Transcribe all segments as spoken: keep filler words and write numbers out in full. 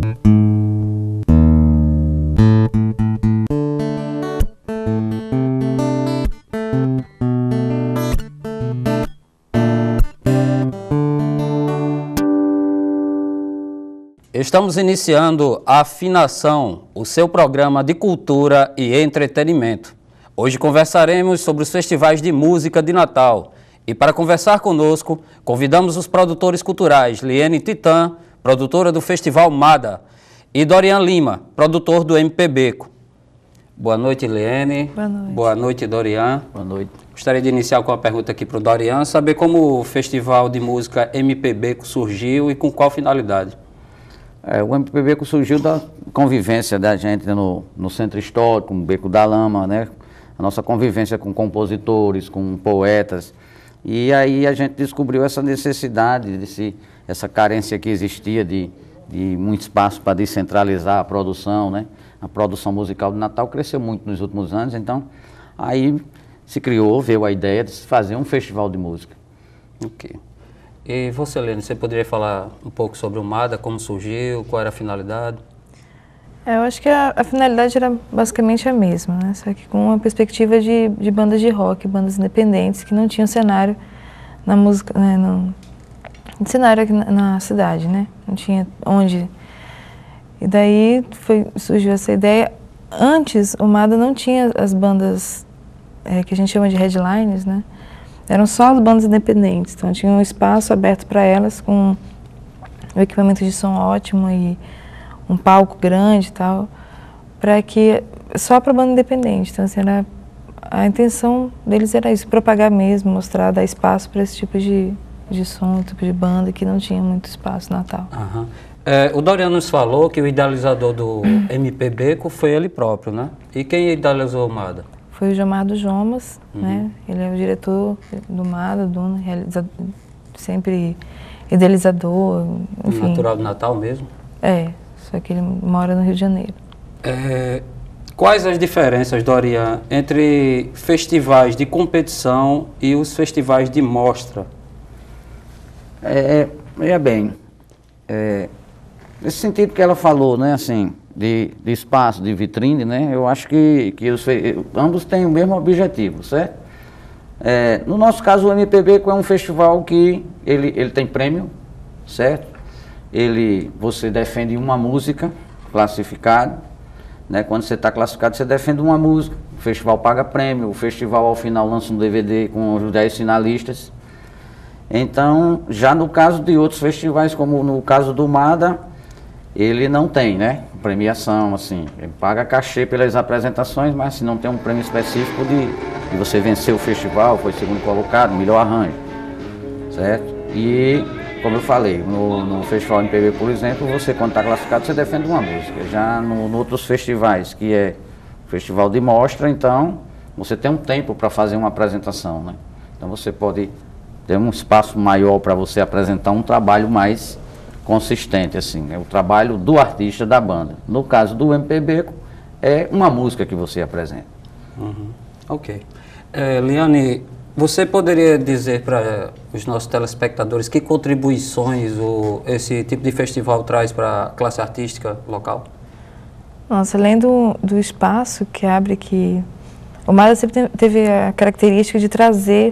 Estamos iniciando a Afinação, o seu programa de cultura e entretenimento. Hoje conversaremos sobre os festivais de música de Natal. E para conversar conosco, convidamos os produtores culturais Liene Titã, produtora do Festival Mada, e Dorian Lima, produtor do M P Beco. Boa noite, Liene. Boa noite. Boa noite, Dorian. Boa noite. Gostaria de iniciar com uma pergunta aqui para o Dorian, saber como o Festival de Música M P Beco surgiu e com qual finalidade. É, o M P Beco surgiu da convivência da gente no, no Centro Histórico, no Beco da Lama, né? A nossa convivência com compositores, com poetas. E aí a gente descobriu essa necessidade, desse, essa carência que existia de, de muito espaço para descentralizar a produção, né? A produção musical de Natal cresceu muito nos últimos anos, então aí se criou, veio a ideia de se fazer um festival de música. Ok. E você, Liene, você poderia falar um pouco sobre o Mada, como surgiu, qual era a finalidade? É, eu acho que a, a finalidade era basicamente a mesma, né? Só que com uma perspectiva de, de bandas de rock, bandas independentes, que não tinham cenário na música, né? No, cenário aqui na, na cidade, né? Não tinha onde. E daí foi, surgiu essa ideia. Antes, o Mada não tinha as bandas é, que a gente chama de headlines, né? Eram só as bandas independentes, então tinha um espaço aberto para elas com um equipamento de som ótimo e um palco grande e tal, para que só para banda independente. Então assim, era, a intenção deles era isso, propagar mesmo, mostrar, dar espaço para esse tipo de, de som, tipo de banda que não tinha muito espaço no Natal. Uhum. É, o Dorian nos falou que o idealizador do M P Beco foi ele próprio, né? E quem idealizou o Mada? Foi o Jamardo Jomas, uhum. né? Ele é o diretor do Mada, dono, realizador, sempre idealizador, enfim. Natural do Natal mesmo? É, só que ele mora no Rio de Janeiro. É, quais as diferenças, Dorian, entre festivais de competição e os festivais de mostra? É, é bem, é, nesse sentido que ela falou, né, assim, De, de espaço, de vitrine, né? Eu acho que, que os, ambos têm o mesmo objetivo, certo? É, no nosso caso, o M P Beco é um festival que ele, ele tem prêmio, certo? Ele, você defende uma música classificada, né? Quando você está classificado, você defende uma música, o festival paga prêmio, o festival ao final lança um D V D com os dez finalistas. Então, já no caso de outros festivais, como no caso do Mada, ele não tem, né? Premiação, assim, ele paga cachê pelas apresentações, mas se não tem um prêmio específico de, de você vencer o festival, foi segundo colocado, melhor arranjo, certo? E, como eu falei, no, no Festival M P B, por exemplo, você quando está classificado, você defende uma música. Já no, no outros festivais, que é o Festival de Mostra, então, você tem um tempo para fazer uma apresentação, né? Então você pode ter um espaço maior para você apresentar um trabalho mais consistente, assim, é o trabalho do artista, da banda. No caso do M P Beco, é uma música que você apresenta. Uhum. Ok. É, Liene, você poderia dizer para os nossos telespectadores que contribuições o, esse tipo de festival traz para a classe artística local? Nossa, além do, do espaço que abre aqui, o Mada sempre teve a característica de trazer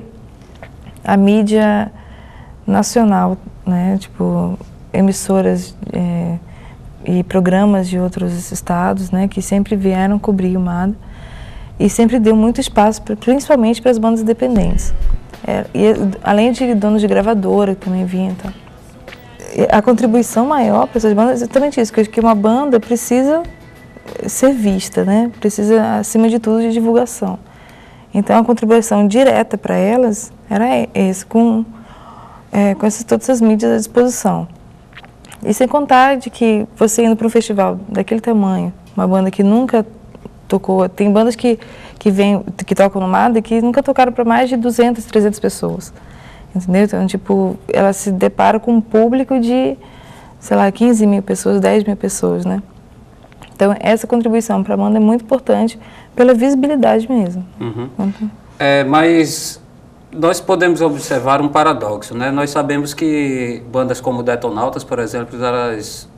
a mídia nacional, né, tipo emissoras é, e programas de outros estados, né, que sempre vieram cobrir o Mada e sempre deu muito espaço, pra, principalmente para as bandas independentes. É, e, além de donos de gravadora que também vinham. Então, a contribuição maior para essas bandas é exatamente isso, que uma banda precisa ser vista, né, precisa, acima de tudo, de divulgação. Então, a contribuição direta para elas era esse, com, é, com essas, todas essas mídias à disposição. E sem contar de que você indo para um festival daquele tamanho, uma banda que nunca tocou, tem bandas que, que, vem, que tocam no Mada e que nunca tocaram para mais de duzentas, trezentas pessoas, entendeu? Então, tipo, ela se depara com um público de, sei lá, quinze mil pessoas, dez mil pessoas, né? Então, essa contribuição para a banda é muito importante pela visibilidade mesmo. Uhum. Então, é, mas nós podemos observar um paradoxo, né? Nós sabemos que bandas como Detonautas, por exemplo, elas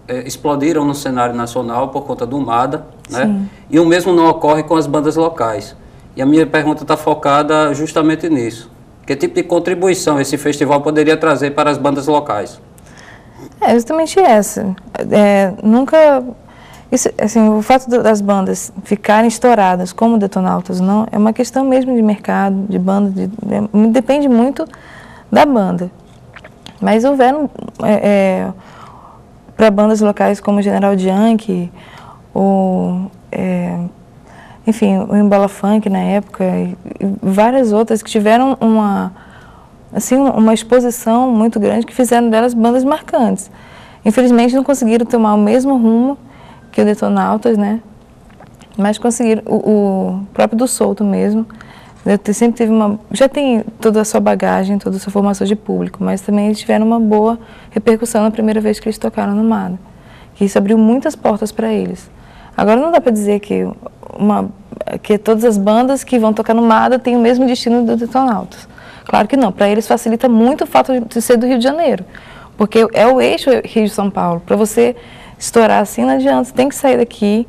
é, explodiram no cenário nacional por conta do MADA, né? Sim. E o mesmo não ocorre com as bandas locais. E a minha pergunta está focada justamente nisso. Que tipo de contribuição esse festival poderia trazer para as bandas locais? É justamente essa. É, nunca... Isso, assim, o fato das bandas ficarem estouradas como Detonautas não é uma questão mesmo de mercado, de banda, de, é, depende muito da banda. Mas houveram, é, é, para bandas locais como General Yankee, ou, é, enfim, o Embola Funk na época, e, e várias outras que tiveram uma, assim, uma exposição muito grande que fizeram delas bandas marcantes. Infelizmente não conseguiram tomar o mesmo rumo que o Detonautas, né? Mas conseguiram, o, o próprio do Solto mesmo, sempre teve uma, já tem toda a sua bagagem, toda a sua formação de público, mas também eles tiveram uma boa repercussão na primeira vez que eles tocaram no MADA, que isso abriu muitas portas para eles. Agora não dá para dizer que, uma, que todas as bandas que vão tocar no MADA têm o mesmo destino do Detonautas. Claro que não, para eles facilita muito o fato de ser do Rio de Janeiro, porque é o eixo Rio de São Paulo. Para você estourar assim não adianta, você tem que sair daqui.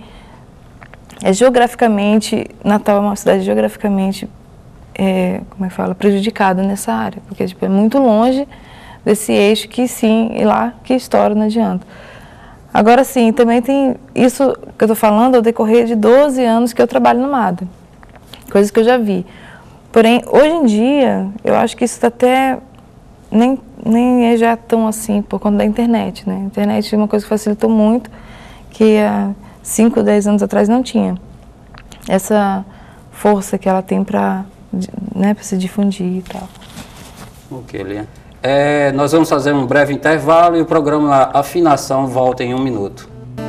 É geograficamente, Natal é uma cidade geograficamente, é, como é que fala, prejudicada nessa área, porque tipo, é muito longe desse eixo que sim, e lá que estoura não adianta. Agora sim, também tem isso que eu estou falando ao decorrer de doze anos que eu trabalho no MADA, coisas que eu já vi. Porém, hoje em dia, eu acho que isso está até... Nem, nem é já tão assim por conta da internet, né? A internet é uma coisa que facilitou muito, que há cinco, dez anos atrás não tinha. Essa força que ela tem para, né, para se difundir e tal. Ok, Liane. É, nós vamos fazer um breve intervalo e o programa Afinação volta em um minuto.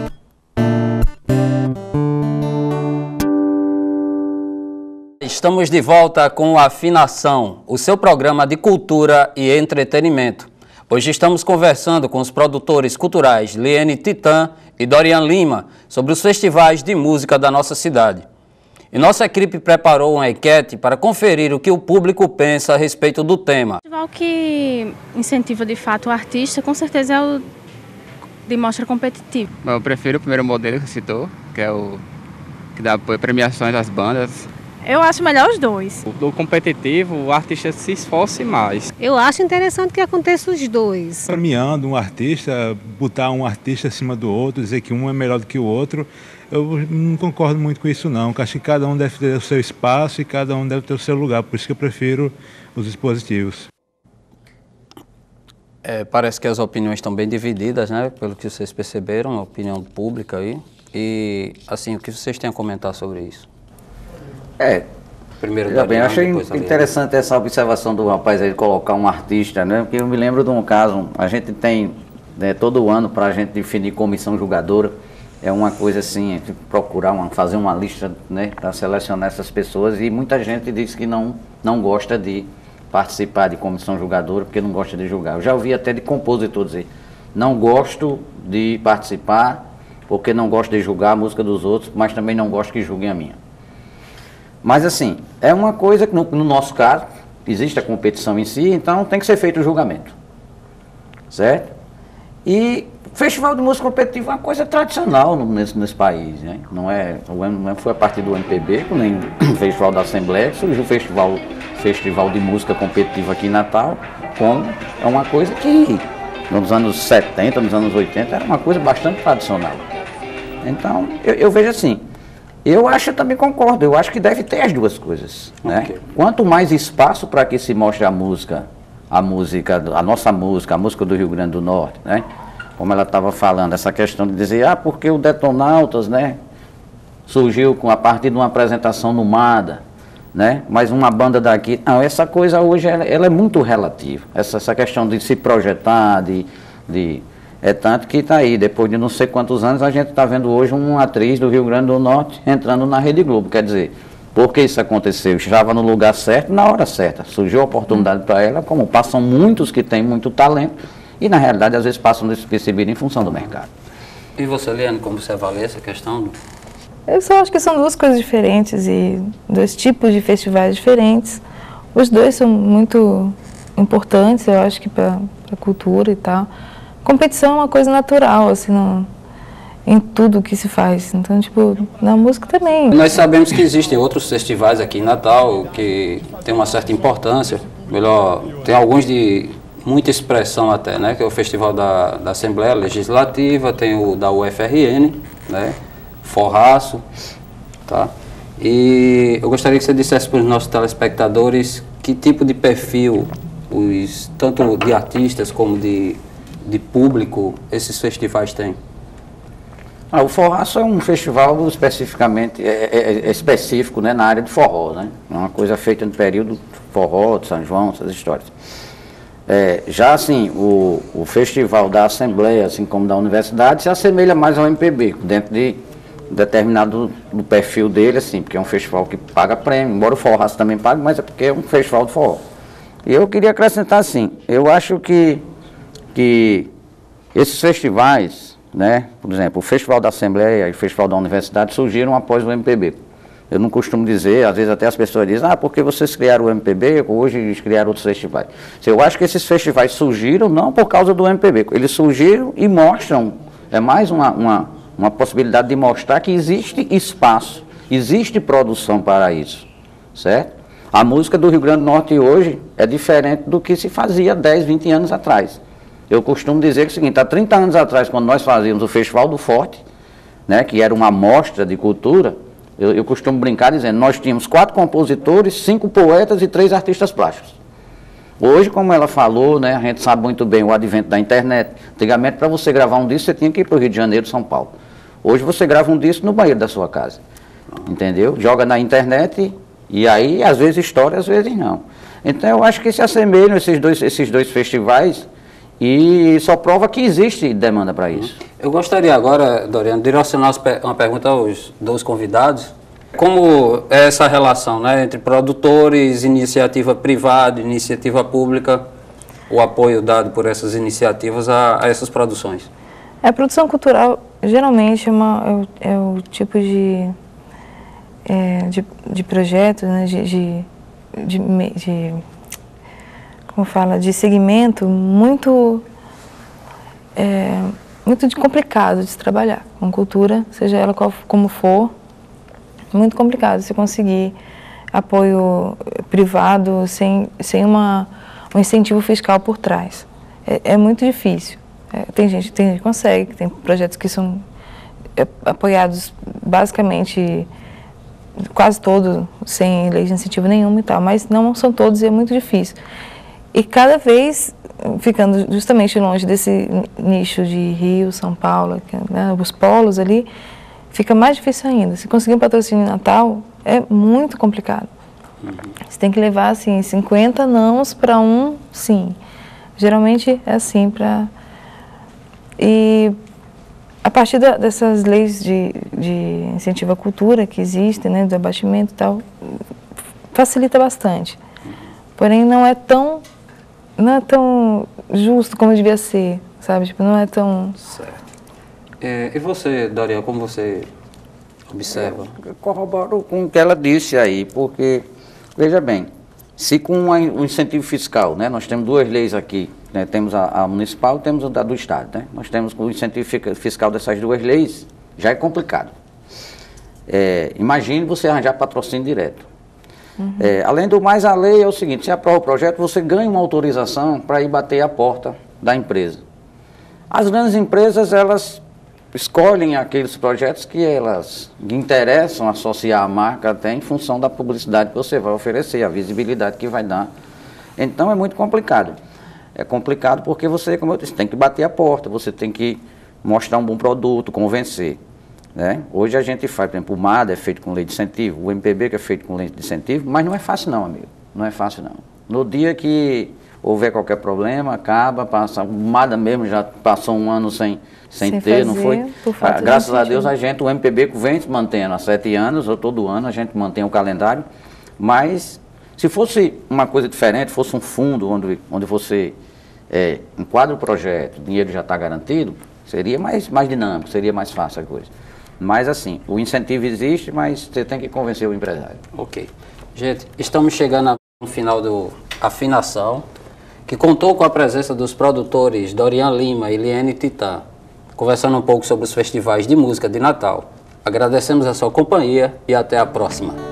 Estamos de volta com Afinação, o seu programa de cultura e entretenimento. Hoje estamos conversando com os produtores culturais Liane Titã e Dorian Lima sobre os festivais de música da nossa cidade. E nossa equipe preparou uma enquete para conferir o que o público pensa a respeito do tema. O festival que incentiva de fato o artista, com certeza é o de mostra competitiva. Eu prefiro o primeiro modelo que você citou, que é o que dá apoio premiações às bandas. Eu acho melhor os dois. Do competitivo, o artista se esforce mais. Eu acho interessante que aconteça os dois. Premiando um artista, botar um artista acima do outro, dizer que um é melhor do que o outro, eu não concordo muito com isso não. Eu acho que cada um deve ter o seu espaço e cada um deve ter o seu lugar, por isso que eu prefiro os dispositivos. É, parece que as opiniões estão bem divididas, né? Pelo que vocês perceberam, a opinião pública aí. E, assim, o que vocês têm a comentar sobre isso? É, Primeiro eu bem, Dorian, achei depois interessante essa observação do rapaz aí de colocar um artista, né? Porque eu me lembro de um caso, a gente tem, né, todo ano para a gente definir comissão julgadora, é uma coisa assim, procurar uma, fazer uma lista, né, para selecionar essas pessoas, e muita gente diz que não, não gosta de participar de comissão julgadora porque não gosta de julgar. Eu já ouvi até de compositor dizer, não gosto de participar porque não gosto de julgar a música dos outros, mas também não gosto que julguem a minha. Mas assim, é uma coisa que no, no nosso caso, existe a competição em si, então tem que ser feito o julgamento, certo? E festival de música competitiva é uma coisa tradicional no, nesse, nesse país, né? Não é, não foi a partir do M P B, nem o Festival da Assembleia, que surgiu o festival, festival de música competitiva aqui em Natal, como é uma coisa que nos anos setenta, nos anos oitenta, era uma coisa bastante tradicional. Então, eu, eu vejo assim, eu acho, eu também concordo, eu acho que deve ter as duas coisas, né? Okay. Quanto mais espaço para que se mostre a música, a música, a nossa música, a música do Rio Grande do Norte, né? Como ela estava falando, essa questão de dizer, ah, porque o Detonautas, né, surgiu com, a partir de uma apresentação no MADA, né? Mas uma banda daqui, não, essa coisa hoje, ela, ela é muito relativa, essa, essa questão de se projetar, de... de é tanto que está aí, depois de não sei quantos anos, a gente está vendo hoje uma atriz do Rio Grande do Norte entrando na Rede Globo. Quer dizer, por que isso aconteceu? Estava no lugar certo, na hora certa. Surgiu a oportunidade para ela, como passam muitos que têm muito talento, e na realidade às vezes passam despercebidos em função do mercado. E você, Liane, como você avalia essa questão? Eu só acho que são duas coisas diferentes e dois tipos de festivais diferentes. Os dois são muito importantes, eu acho que para a cultura e tal. competição é uma coisa natural, assim, no, em tudo que se faz. Então, tipo, na música também. Nós sabemos que existem outros festivais aqui em Natal que tem uma certa importância. Melhor, tem alguns de muita expressão até, né? Que é o Festival da, da Assembleia Legislativa, tem o da U F R N, né? Forraço, tá? E eu gostaria que você dissesse para os nossos telespectadores que tipo de perfil, os, tanto de artistas como de, de público, esses festivais têm. Ah, o Forraço é um festival especificamente, é, é, é específico, né, na área de forró, né? É uma coisa feita no período forró, de São João, essas histórias. É, já assim, o, o festival da Assembleia, assim como da Universidade, se assemelha mais ao M P B, dentro de determinado do perfil dele, assim, porque é um festival que paga prêmio, embora o Forraço também pague, mas é porque é um festival de forró. E eu queria acrescentar assim, eu acho que, que esses festivais, né, por exemplo, o Festival da Assembleia e o Festival da Universidade surgiram após o M P B. Eu não costumo dizer, às vezes até as pessoas dizem, ah, porque vocês criaram o M P B, hoje eles criaram outros festivais. Eu acho que esses festivais surgiram não por causa do M P B, eles surgiram e mostram, é mais uma, uma, uma possibilidade de mostrar que existe espaço, existe produção para isso, certo? A música do Rio Grande do Norte hoje é diferente do que se fazia dez, vinte anos atrás. Eu costumo dizer que é o seguinte, há trinta anos atrás, quando nós fazíamos o Festival do Forte, né, que era uma amostra de cultura, eu, eu costumo brincar dizendo, nós tínhamos quatro compositores, cinco poetas e três artistas plásticos. Hoje, como ela falou, né, a gente sabe muito bem o advento da internet. Antigamente, para você gravar um disco, você tinha que ir para o Rio de Janeiro, São Paulo. Hoje você grava um disco no banheiro da sua casa, entendeu? Joga na internet e aí, às vezes estoura, às vezes não. Então, eu acho que se assemelham esses dois, esses dois festivais e só prova que existe demanda para isso. Eu gostaria agora, Doriano, de direcionar uma pergunta aos dois convidados. Como é essa relação, né, entre produtores, iniciativa privada, iniciativa pública, o apoio dado por essas iniciativas a, a essas produções? A produção cultural, geralmente, é, uma, é, o, é o tipo de, é, de, de projeto, né, de, de, de, de, como fala, de segmento muito, é, muito de complicado de se trabalhar com cultura, seja ela qual, como for, muito complicado você conseguir apoio privado sem, sem uma, um incentivo fiscal por trás. É, é muito difícil. É, tem gente, tem gente que consegue, tem projetos que são é, apoiados basicamente, quase todos, sem lei de incentivo nenhuma e tal, mas não são todos e é muito difícil. E cada vez ficando justamente longe desse nicho de Rio, São Paulo, né, os polos ali, fica mais difícil ainda. Se conseguir um patrocínio em Natal, é muito complicado. Uhum. Você tem que levar, assim, cinquenta nãos para um sim. Geralmente é assim para... E a partir da, dessas leis de, de incentivo à cultura que existem, né, do abatimento e tal, facilita bastante. Porém, não é tão, não é tão justo como devia ser, sabe? Tipo, não é tão... Certo. É, e você, Doriano, como você observa? Eu corroboro com o que ela disse aí, porque, veja bem, se com o incentivo fiscal, né, nós temos duas leis aqui, né, temos a, a municipal e temos a do Estado, né, nós temos o incentivo fiscal dessas duas leis, já é complicado. É, imagine você arranjar patrocínio direto. Uhum. É, além do mais, a lei é o seguinte, se aprova o projeto, você ganha uma autorização para ir bater a porta da empresa. As grandes empresas, elas escolhem aqueles projetos que elas interessam associar a marca até em função da publicidade que você vai oferecer, a visibilidade que vai dar. Então é muito complicado. É complicado porque você, como eu disse, tem que bater a porta, você tem que mostrar um bom produto, convencer. Né? Hoje a gente faz, por exemplo, o MADA é feito com lei de incentivo, o M P B que é feito com lei de incentivo, mas não é fácil não, amigo. Não é fácil não. No dia que houver qualquer problema, acaba, passa, o MADA mesmo já passou um ano sem... Sem, sem ter, fazer, não foi? Ah, graças a Deus a gente, o M P B vem se mantendo há sete anos, ou todo ano a gente mantém o calendário, mas se fosse uma coisa diferente, fosse um fundo onde, onde você é, enquadra o projeto, o dinheiro já está garantido, seria mais, mais dinâmico, seria mais fácil a coisa. Mas assim, o incentivo existe, mas você tem que convencer o empresário. Ok. Gente, estamos chegando no final da afinação. que contou com a presença dos produtores Dorian Lima e Liene Titã, conversando um pouco sobre os festivais de música de Natal. Agradecemos a sua companhia e até a próxima.